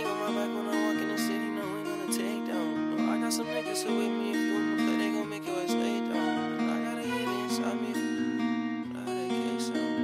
on my back when I walk in the city, no, we gonna take down. No, I got some niggas who with me, if you wanna play, they gon' make your ass lay down. And I got a hit inside me, but how that case sound.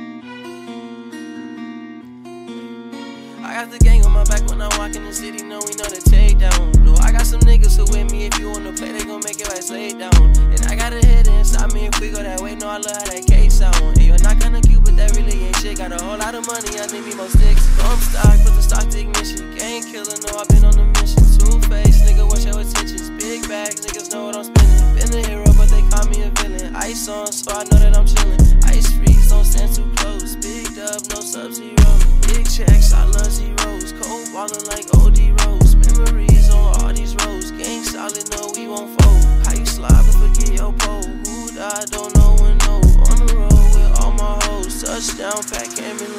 I got the gang on my back when I walk in the city, no, we know the takedown. No, I got some niggas who with me, if you wanna play, they gon' make your ass lay down. And I got a hit inside me, if we go that way, no, I love how that case sound. And you're not kinda cute, but that really ain't shit. Got a whole lot of money, I need me more sticks. Pump stock, put the stock to ignition. Gang killer, no, I've been on a mission. Two-face, nigga, what's your intentions? Big bags, niggas know what I'm spending. Been a hero, but they call me a villain. Ice on, so I know that I'm chillin'. Ice freeze, don't stand too close. Big dub, no Subzero. Big checks, I love zeros. Cold ballin' like OD Rose. Memories on all these roads. Gang solid, no, we won't fold. How you slide but forget your pole? Who died, don't know when no. On the road with all my hoes. Touchdown, pack came in